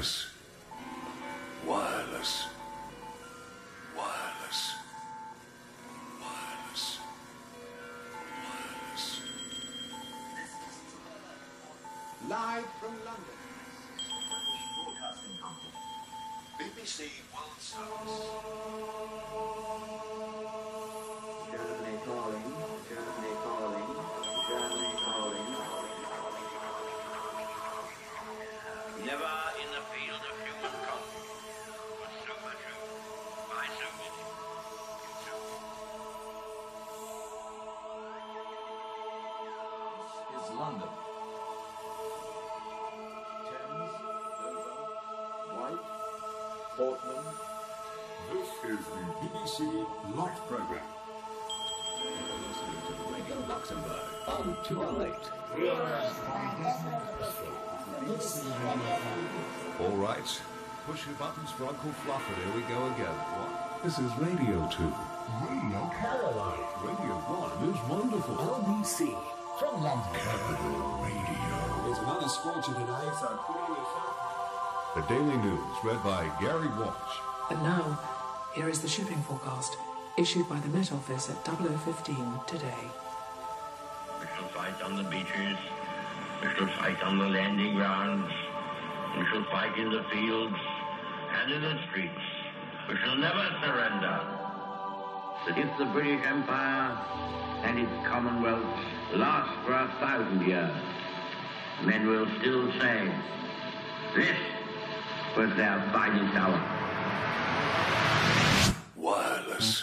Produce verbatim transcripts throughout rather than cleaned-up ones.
Wireless. Wireless. Wireless. Wireless. Wireless. Live from London. British Broadcasting Company. B B C World Service. Germany calling, Germany calling, Germany calling. Never in the field of human conduct was so much hope by so many. This is London. Thames, Dover, White, Portland. This is the B B C Light Programme. Listening to Radio Luxembourg on To Our Late. All right, push your buttons for Uncle Fluff, and here we go again. What? This is Radio two. Radio Caroline. Radio one is wonderful. L B C from London. Capital Radio. It's another scorcher today, so put on your shirt. The Daily News, read by Gary Walsh. And now, here is the shipping forecast, issued by the Met Office at double oh fifteen today. We shall fight on the beaches. We shall fight on the landing grounds. We shall fight in the fields and in the streets. We shall never surrender. But if the British Empire and its Commonwealth last for a thousand years, men will still say, this was their finest hour. Wireless.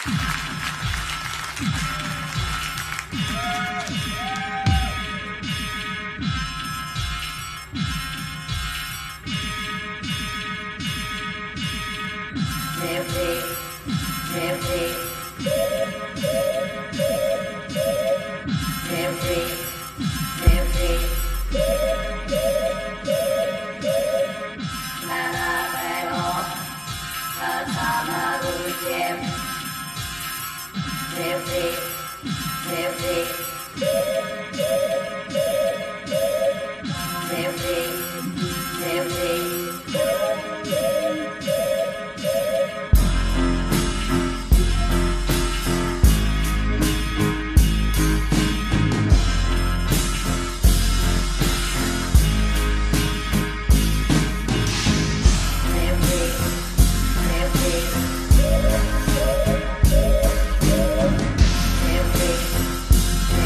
Music.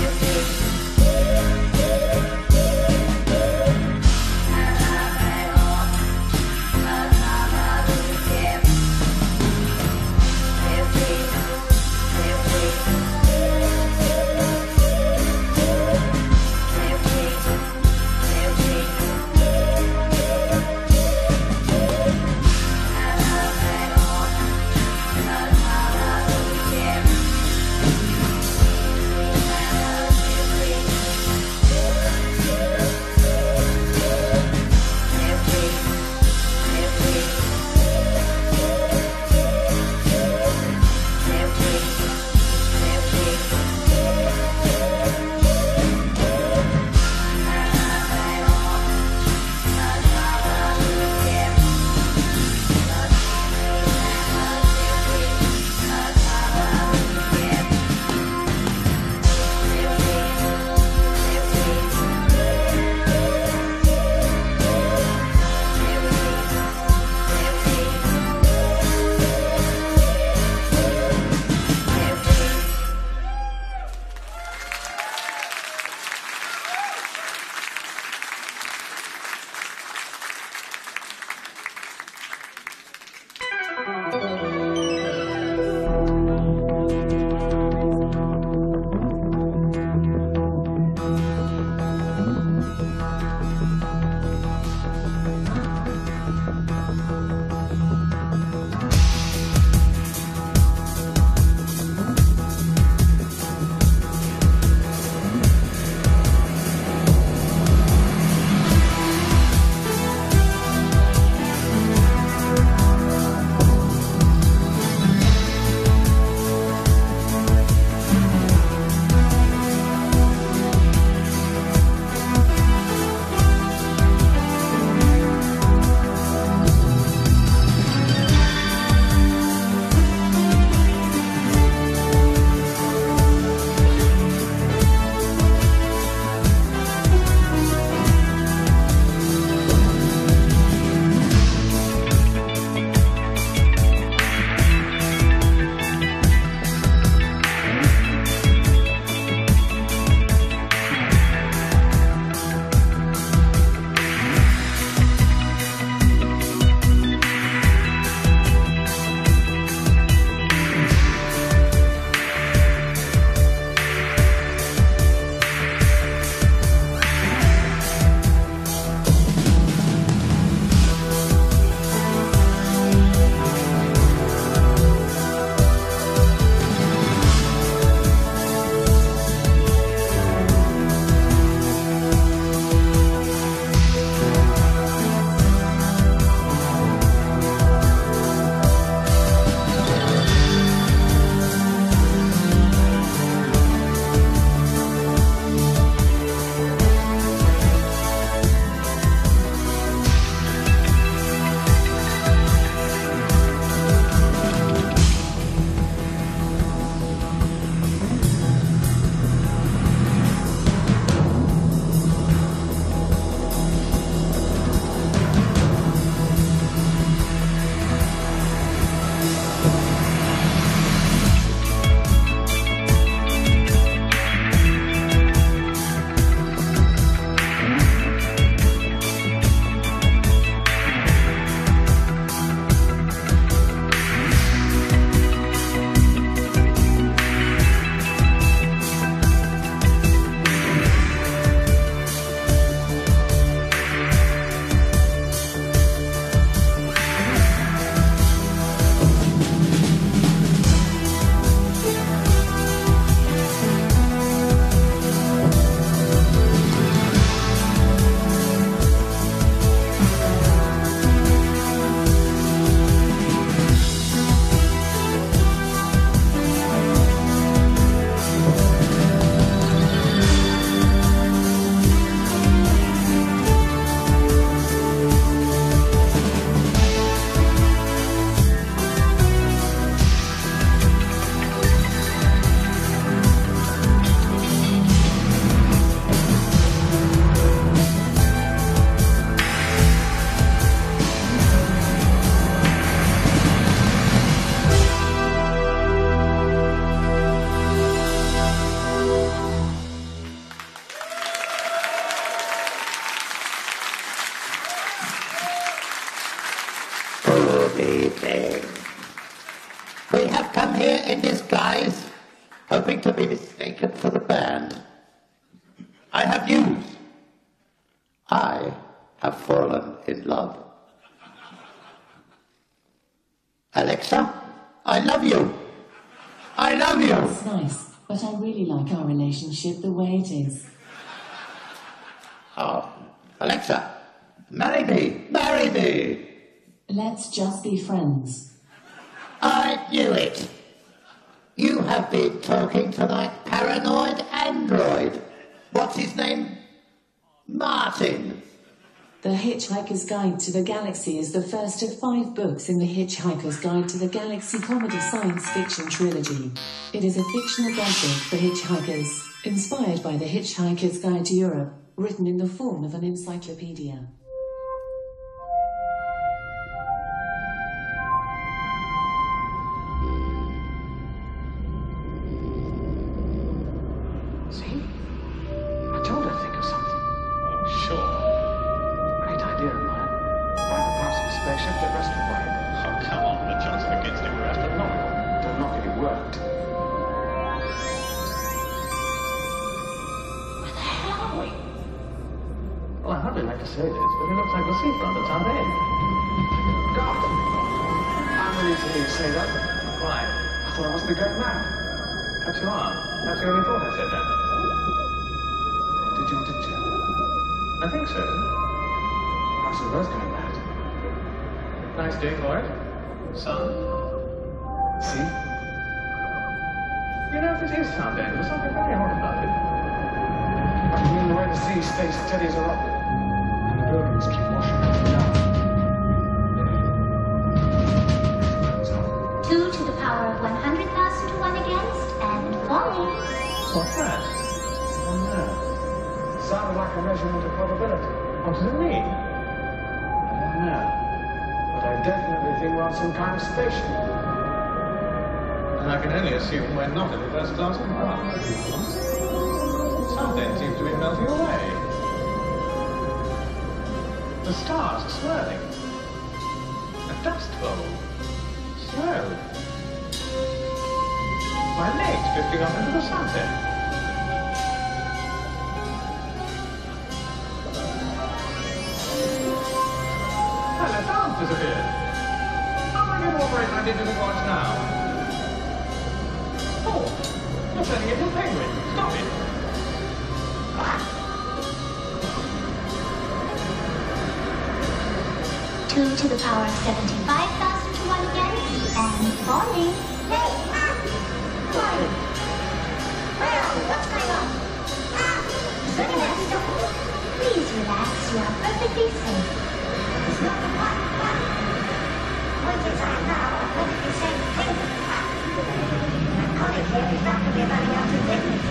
I've come here in disguise, hoping to be mistaken for the band. I have news. I have fallen in love. Alexa, I love you. I love you. That's nice, but I really like our relationship the way it is. Oh, Alexa, marry me, marry me. Let's just be friends. I knew it. You have been talking to that paranoid android. What's his name? Martin. The Hitchhiker's Guide to the Galaxy is the first of five books in the Hitchhiker's Guide to the Galaxy comedy science fiction trilogy. It is a fictional guidebook for hitchhikers, inspired by the Hitchhiker's Guide to Europe, written in the form of an encyclopedia. See? I told her to think of something. Oh, sure. Great idea of mine. Find the parts of a spaceship, get rescued by it. Oh, come on. The chances against it were astronomical. Don't knock it, it worked. Where the hell are we? Well, I hardly like to say this, but it looks like the seafront at South End. God! I'm relieved to hear you say that. Why? I thought I wasn't a great man. Perhaps you are. Perhaps you only thought I said that. Did you or didn't you? I think so. Perhaps we're both coming mad. Nice day for it. Sun. See? You know, if it is South End, there's something very odd about it. What do you mean the way the sea stays steady as a rock? And the buildings keep washing up and down. Two to the power of one hundred thousand to one against, and falling. What's that? Oh no. Sounded like a measurement of probability. What does it mean? I don't know. But I definitely think we're on some kind of spaceship. And I can only assume we're not in the first class of craft. Something seems to be melting away. The stars are swirling. A dust bowl. Slow. My legs drifting off into the sunset. And the dance disappeared. How am I going to operate my digital watch now? Oh, you're turning into a penguin. Stop it. Two to the power of seventy-five thousand to one against, and falling. Hey, ah! What? Well, what's going on? Ah! Relax, don't. Please relax, you are perfectly safe. It's not the what? What? Point is on now, a perfectly safe thing. Ah! I'm calling here is not to be running out of business.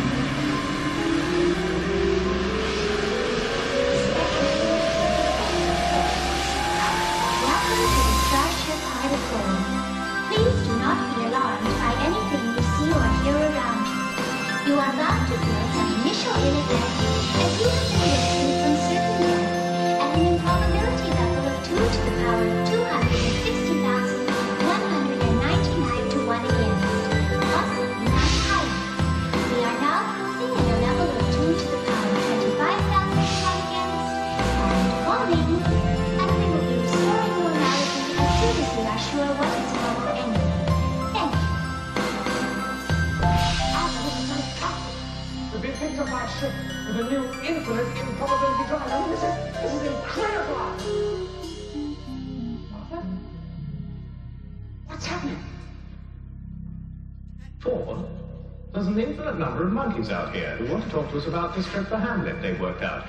Welcome to the Starship Auditorium. Please do not be alarmed by anything you see or hear around you. You are bound to feel some initial ineffect as you have been listening from certain depth at an improbability level of two to the power of two hundred sixty thousand one hundred ninety-nine to one against, possibly not higher. We are now cruising at a level of two to the power of twenty-five thousand to one against, and falling, and we will be restoring normality as soon as we are sure what is wrong anyway. Thank you. We've been picked up by a ship with a new infinite improbability drive. I mean, this is, this is incredible! Arthur? What's happening? Ford, there's an infinite number of monkeys out here who want to talk to us about this trip for Hamlet they've worked out.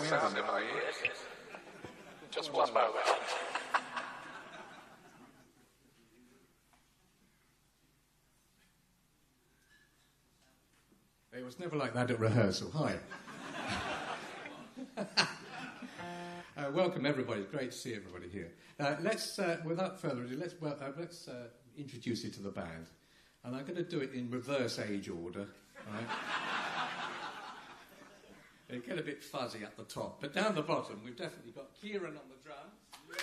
sound in my ears. Just one moment. It was never like that at rehearsal. Hi. uh, welcome, everybody. It's great to see everybody here. Uh, let's, uh, without further ado, let's, well, uh, let's uh, introduce you to the band. And I'm going to do it in reverse age order. Right? It'll get a bit fuzzy at the top. But down the bottom, we've definitely got Kieran on the drums.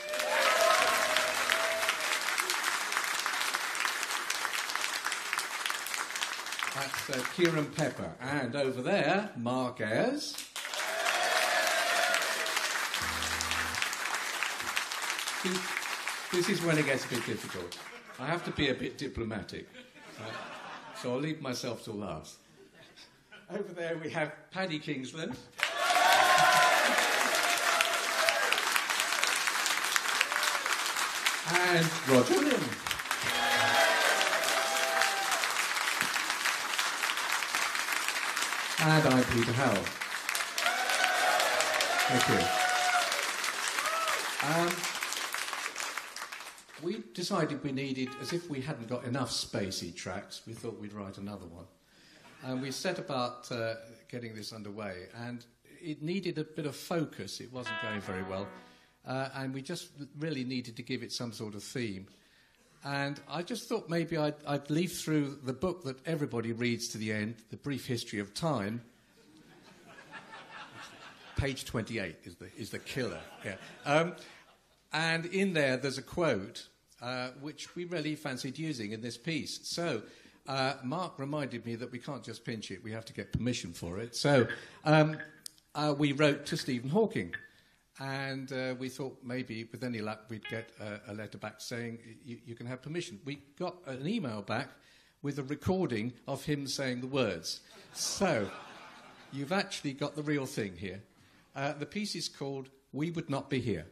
That's uh, Kieran Pepper. And over there, Mark Ayres. This, this is when it gets a bit difficult. I have to be a bit diplomatic. Right? So I'll leave myself till last. Over there we have Paddy Kingsland. And Roger Lynn. And I'm Peter Howell. Thank you. Um, we decided we needed, as if we hadn't got enough spacey tracks, we thought we'd write another one. And we set about uh, getting this underway, and it needed a bit of focus. It wasn't going very well. Uh, and we just really needed to give it some sort of theme. And I just thought maybe I'd, I'd leaf through the book that everybody reads to the end, The Brief History of Time. Page twenty-eight is the, is the killer. Yeah. Um, and in there, there's a quote uh, which we really fancied using in this piece. So uh, Mark reminded me that we can't just pinch it, we have to get permission for it. So um, uh, we wrote to Stephen Hawking. And uh, we thought maybe, with any luck, we'd get a, a letter back saying you can have permission. We got an email back with a recording of him saying the words. So, you've actually got the real thing here. Uh, the piece is called We Would Not Be Here.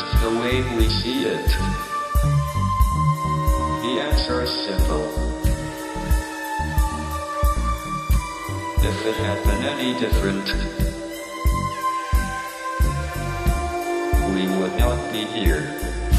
the way we see it? The answer is simple. If it had been any different, we would not be here.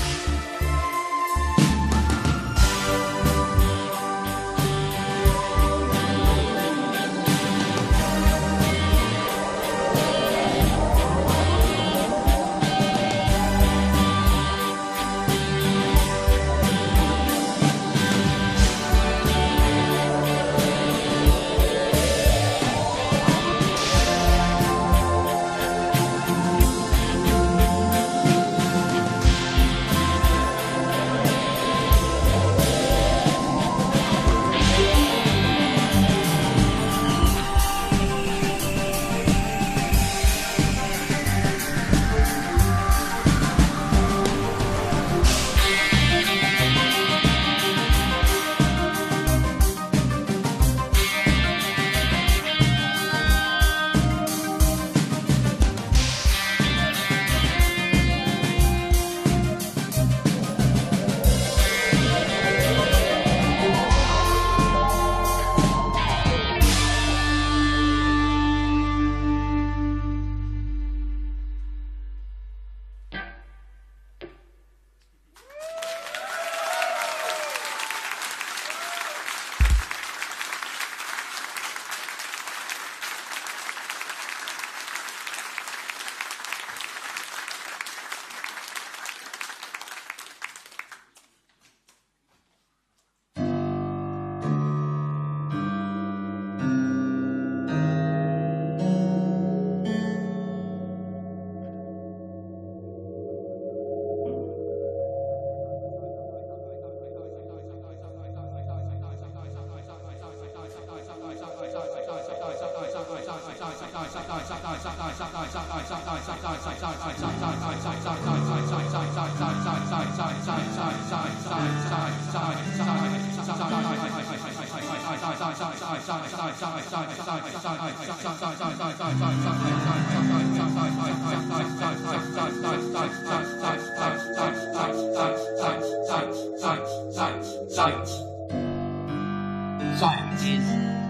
Science is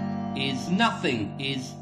is nothing is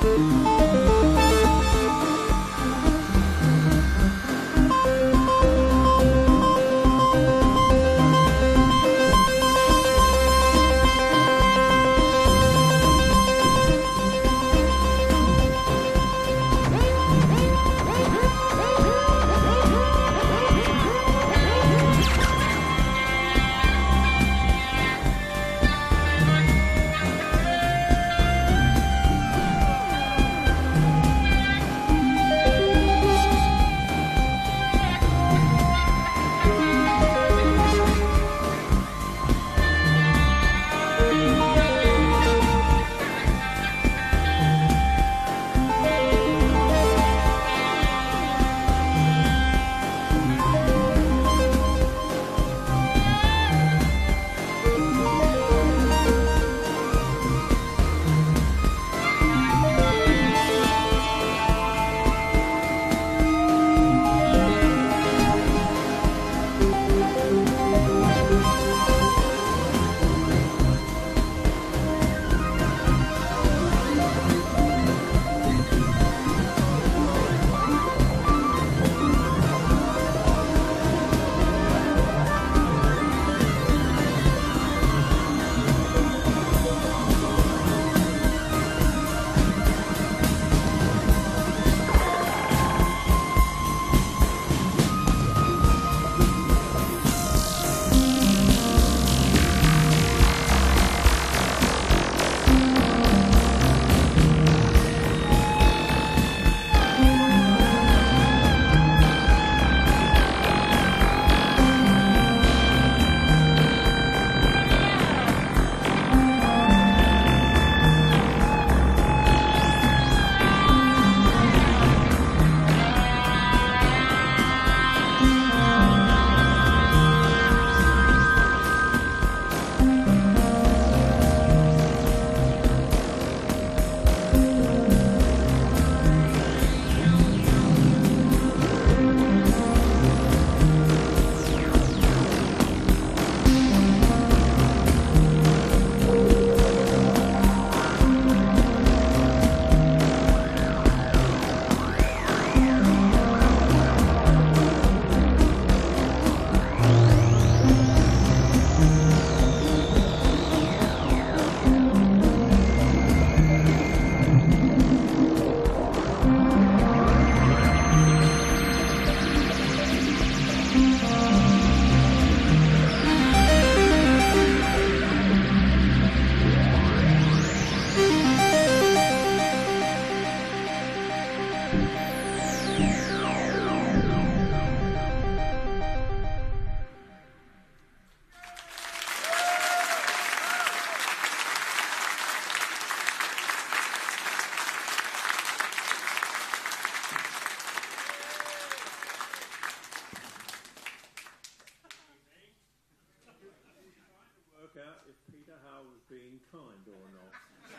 kind or not.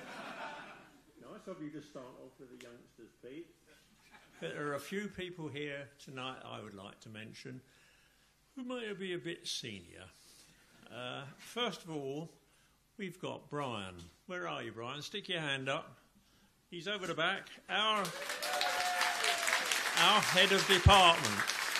Nice of you to start off with the youngsters, Pete. There are a few people here tonight I would like to mention who may be a bit senior. Uh, first of all, we've got Brian. Where are you, Brian? Stick your hand up. He's over the back. Our, our head of department.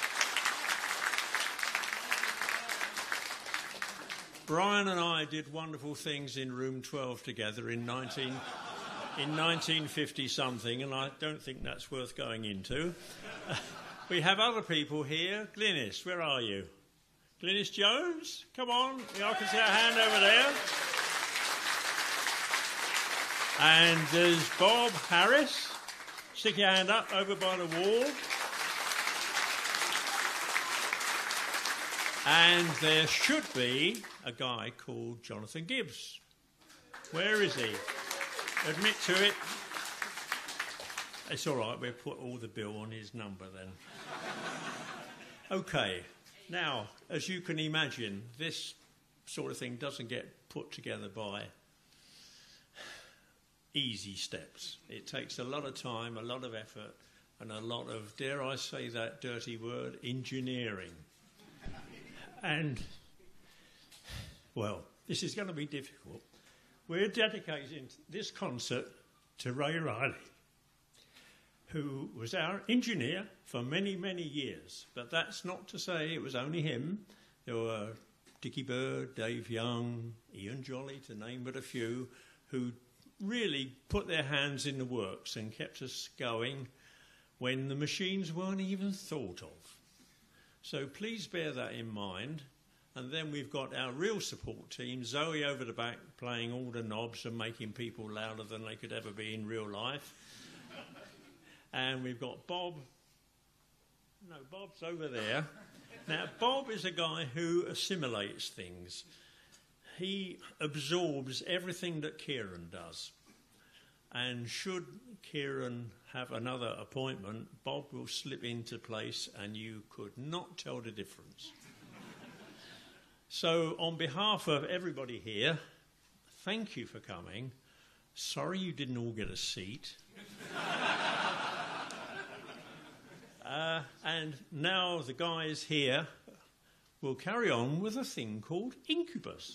Brian and I did wonderful things in room twelve together in nineteen in nineteen fifty something, and I don't think that's worth going into. Uh, we have other people here. Glynis, where are you? Glynis Jones, come on. I can see a hand over there. And there's Bob Harris. Stick your hand up over by the wall. And there should be a guy called Jonathan Gibbs. Where is he? Admit to it. It's all right, we'll put all the bill on his number then. OK, now, as you can imagine, this sort of thing doesn't get put together by easy steps. It takes a lot of time, a lot of effort, and a lot of, dare I say that dirty word, engineering. And, well, this is going to be difficult. We're dedicating this concert to Ray Riley. who was our engineer for many, many years. But that's not to say it was only him. There were Dickie Bird, Dave Young, Ian Jolly, to name but a few, who really put their hands in the works and kept us going when the machines weren't even thought of. So please bear that in mind. And then we've got our real support team, Zoe over the back, playing all the knobs and making people louder than they could ever be in real life. And we've got Bob. No, Bob's over there. Now, Bob is a guy who assimilates things. He absorbs everything that Kieran does. And should Kieran have another appointment, Bob will slip into place and you could not tell the difference. So, on behalf of everybody here, thank you for coming. Sorry you didn't all get a seat. uh, and now the guys here will carry on with a thing called Incubus.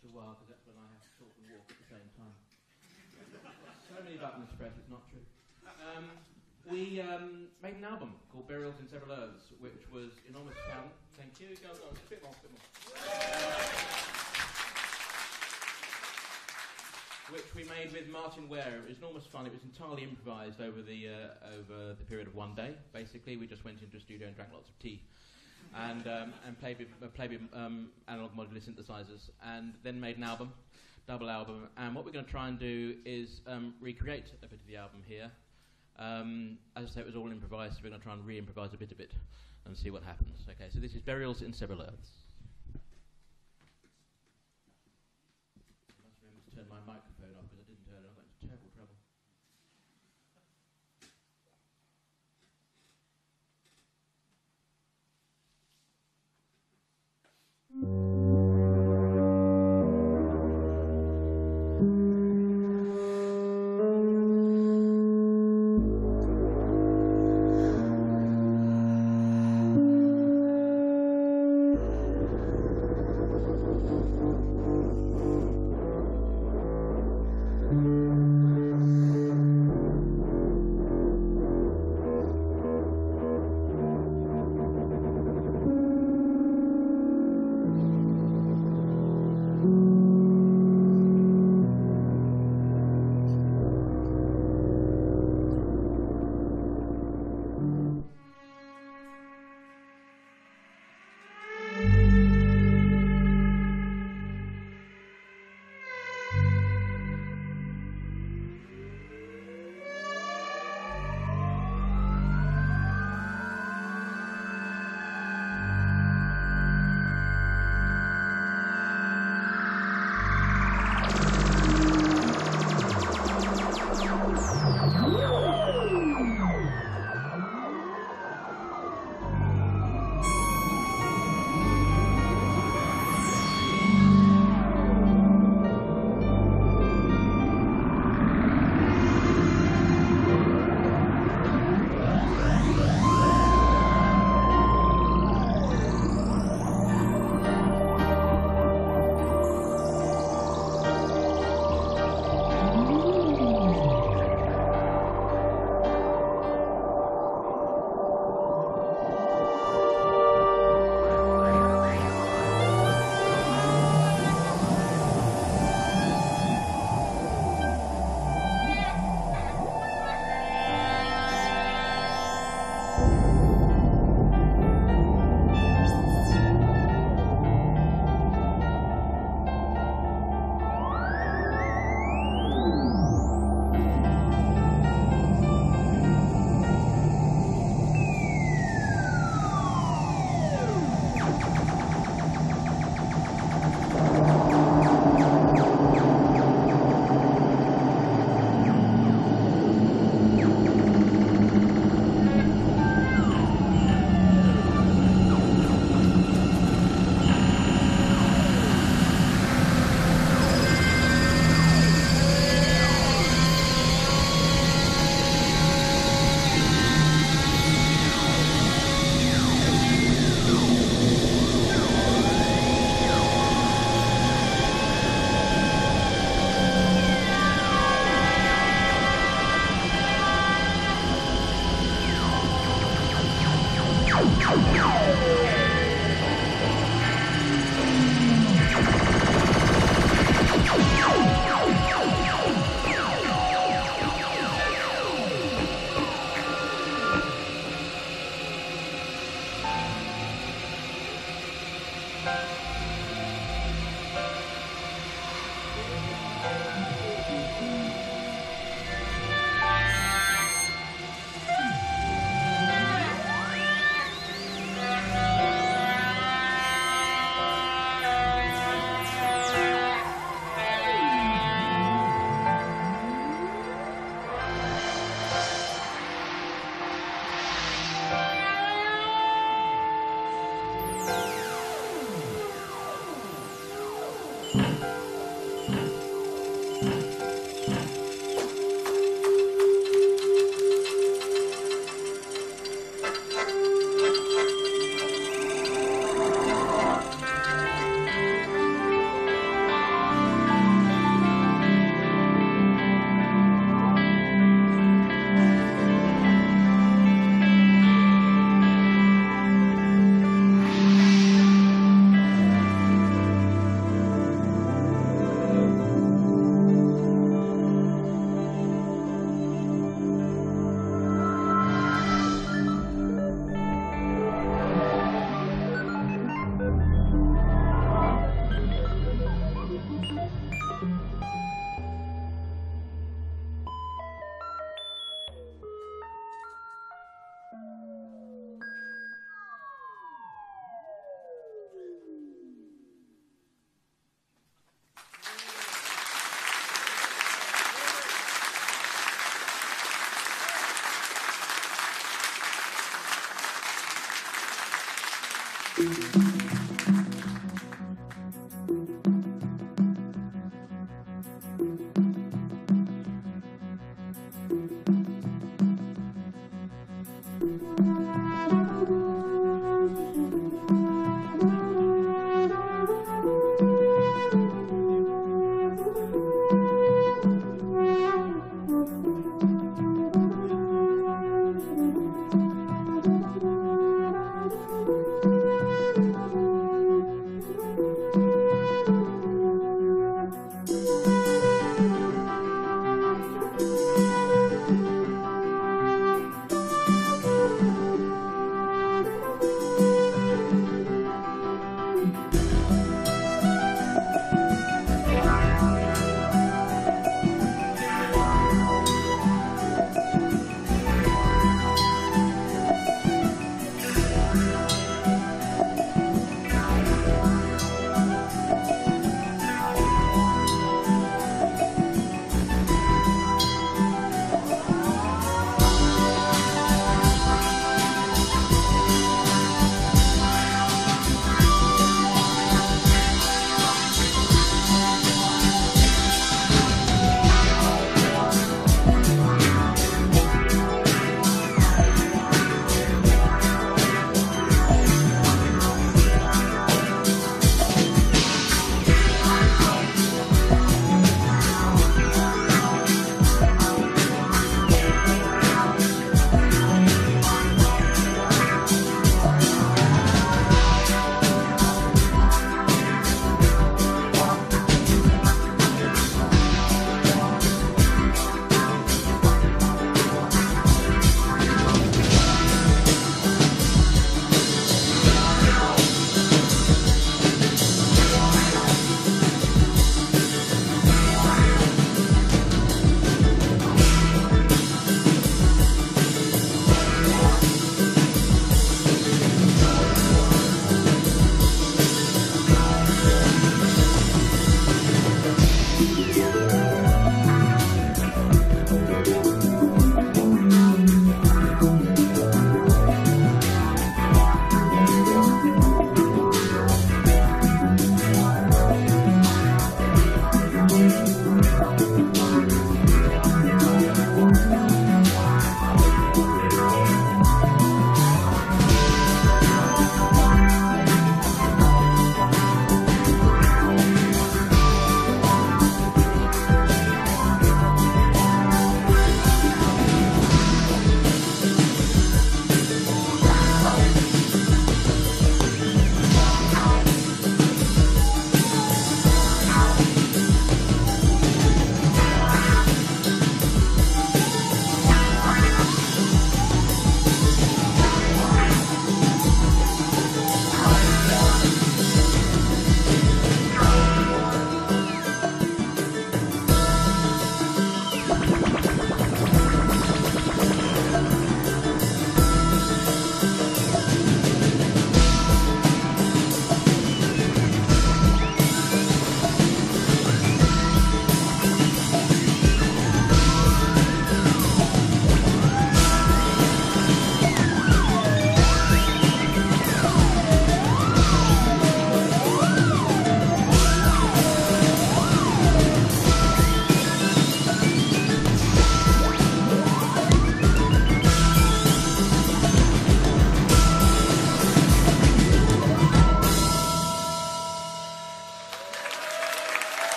takes a while because that's when I have to talk and walk at the same time. So many buttons pressed, it's not true. Um, we um, made an album called Burials in Several Earths, which was enormous fun. Thank you. Go, go, a bit more, a bit more. Which we made with Martin Ware. It was enormous fun. It was entirely improvised over the uh, over the period of one day. Basically, we just went into a studio and drank lots of tea, and um, and played with uh, played with um, analog modular synthesizers, and then made an album, double album. And what we're going to try and do is um, recreate a bit of the album here. Um, as I say, it was all improvised, so we're going to try and re-improvise a bit of it and see what happens. Okay, so this is Burials in Several Earths. I must remember to turn my microphone off because I didn't turn it off. That was terrible trouble.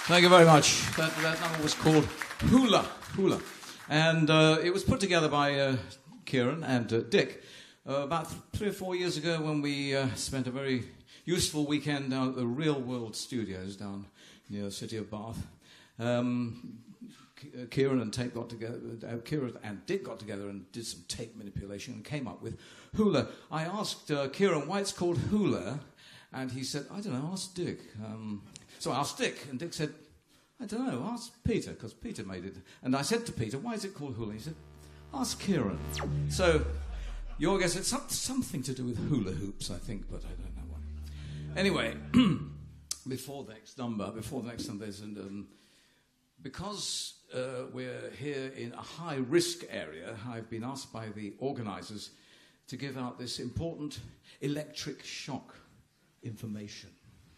Thank you very much. That, that number was called Hula, Hula. And uh, it was put together by uh, Kieran and uh, Dick uh, about th- three or four years ago when we uh, spent a very useful weekend down at the Real World Studios down near the city of Bath. Um, K- Kieran and Tate got together, uh, Kieran and Dick got together and did some tape manipulation and came up with Hula. I asked uh, Kieran why it's called Hula, and he said, I don't know, ask Dick. Um, so I asked Dick, and Dick said, I don't know, ask Peter, because Peter made it. And I said to Peter, why is it called Hula? He said, ask Kieran. So your guess, it's some, something to do with hula hoops, I think, but I don't know what. Anyway, before the next number, before the next number, there's an, um, because uh, we're here in a high-risk area, I've been asked by the organisers to give out this important electric shock information.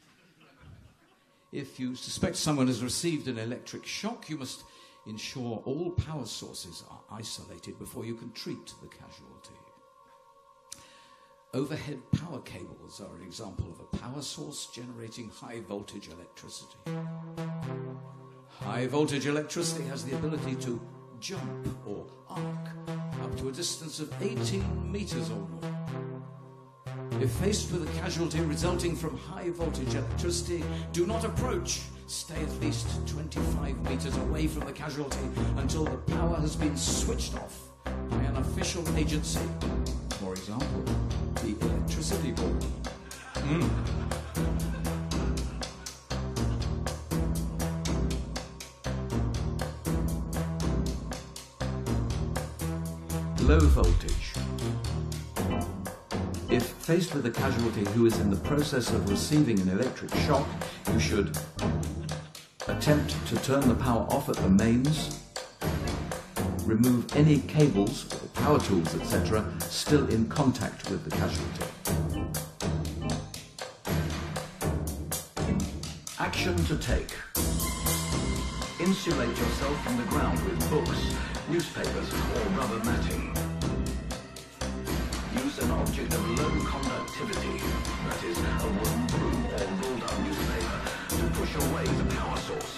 If you suspect someone has received an electric shock, you must ensure all power sources are isolated before you can treat the casualty. Overhead power cables are an example of a power source generating high-voltage electricity. High-voltage electricity has the ability to jump or arc up to a distance of eighteen metres or more. If faced with a casualty resulting from high-voltage electricity, do not approach. Stay at least twenty-five metres away from the casualty until the power has been switched off by an official agency. For example, the electricity board. Mm. Low voltage. If faced with a casualty who is in the process of receiving an electric shock, you should attempt to turn the power off at the mains, remove any cables or power tools, et cetera, still in contact with the casualty. Action to take. Insulate yourself from the ground with books, newspapers, or rubber matting. Use an object of low conductivity, that is, a wooden broom or rolled up newspaper, to push away the power source.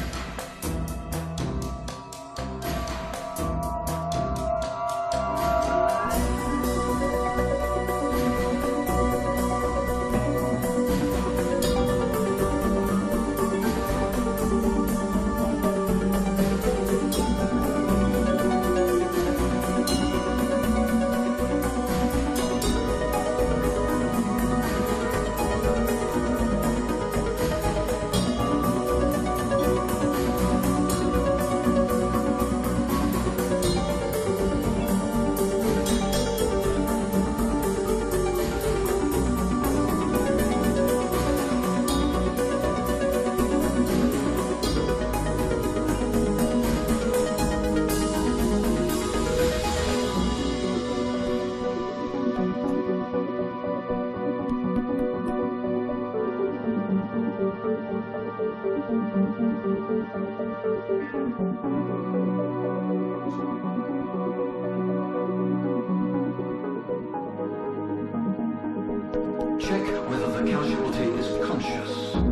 Check whether the casualty is conscious.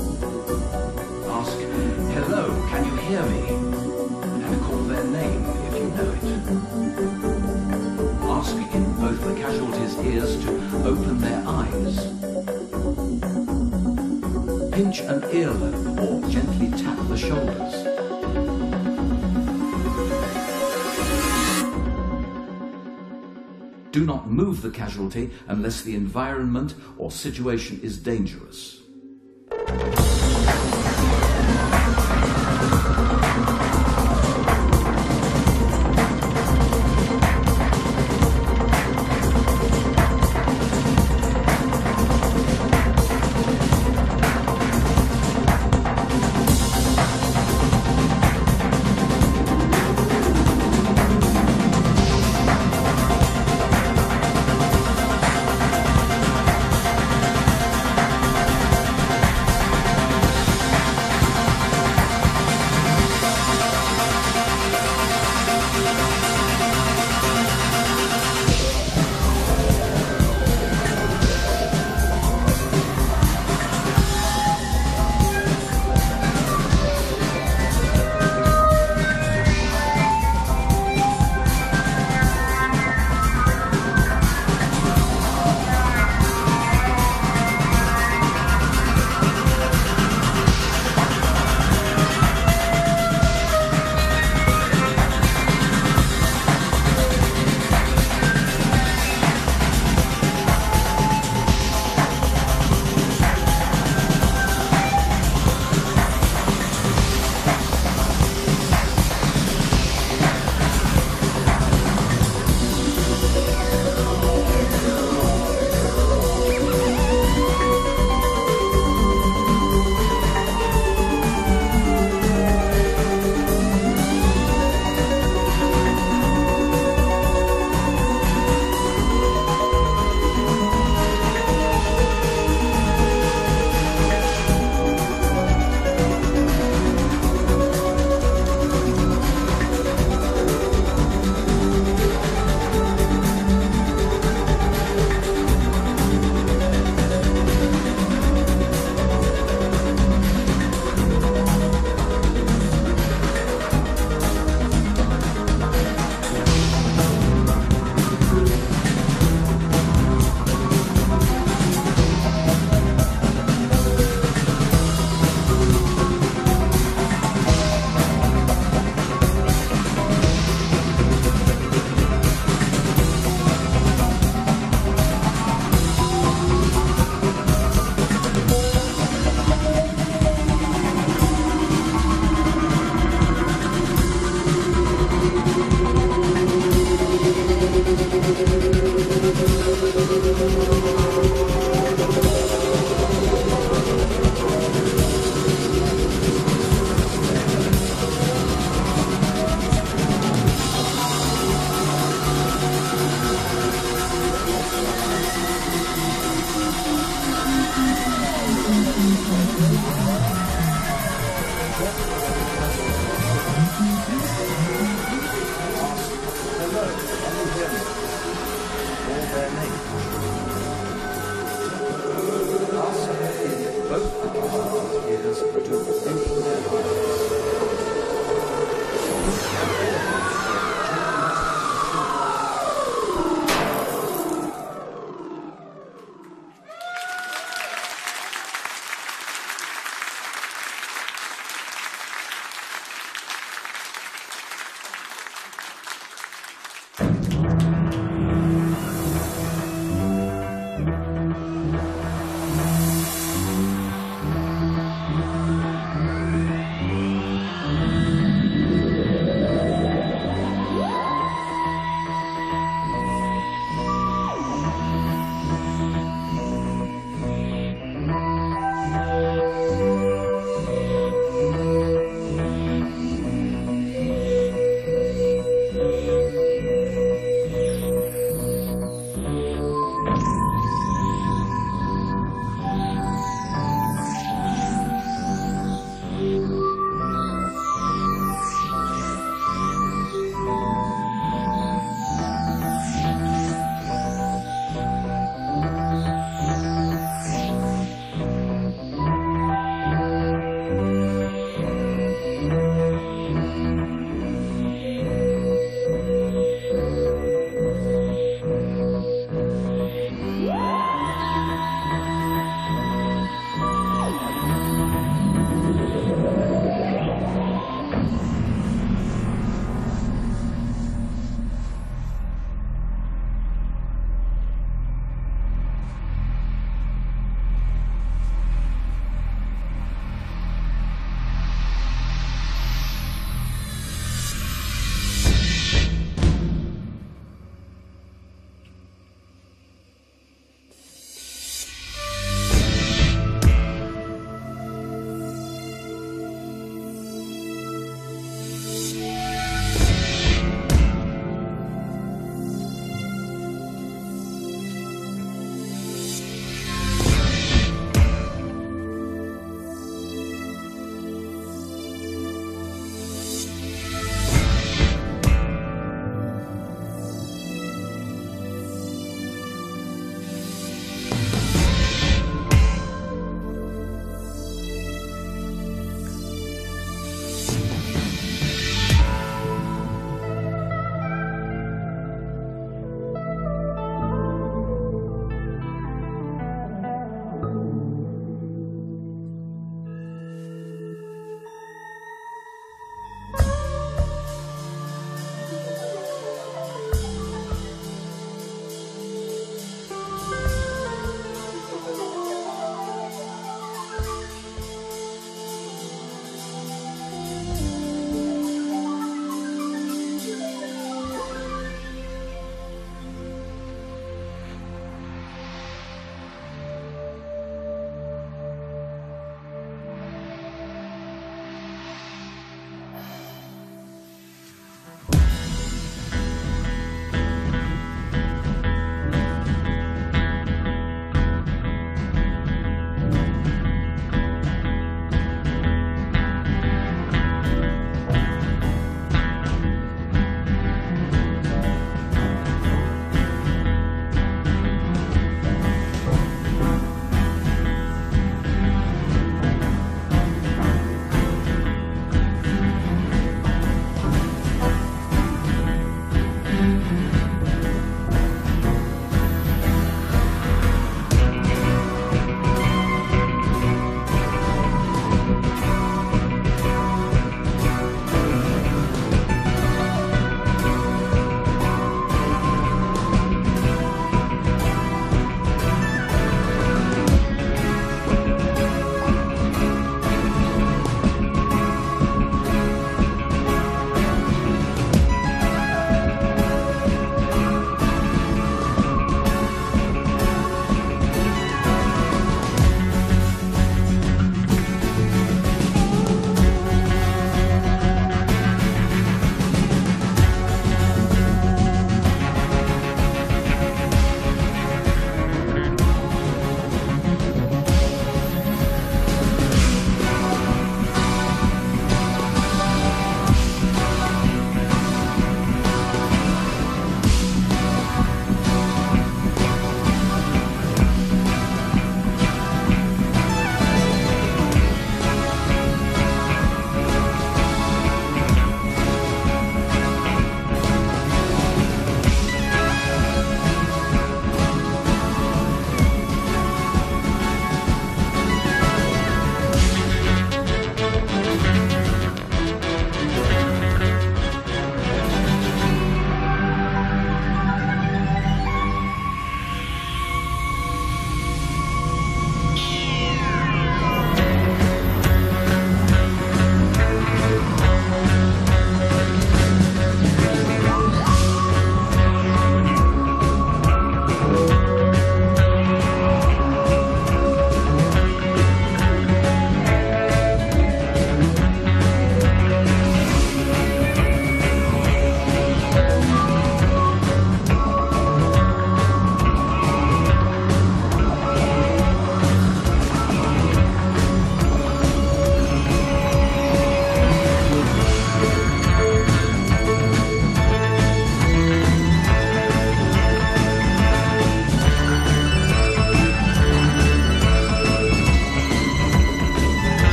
Ask, hello, can you hear me? And call their name if you know it. Ask in both the casualty's ears to open their eyes. Pinch an earlobe or gently tap the shoulders. Do not move the casualty unless the environment or situation is dangerous.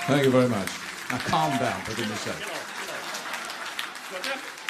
Thank you very much. Now calm down, for goodness sake. Get off, get off.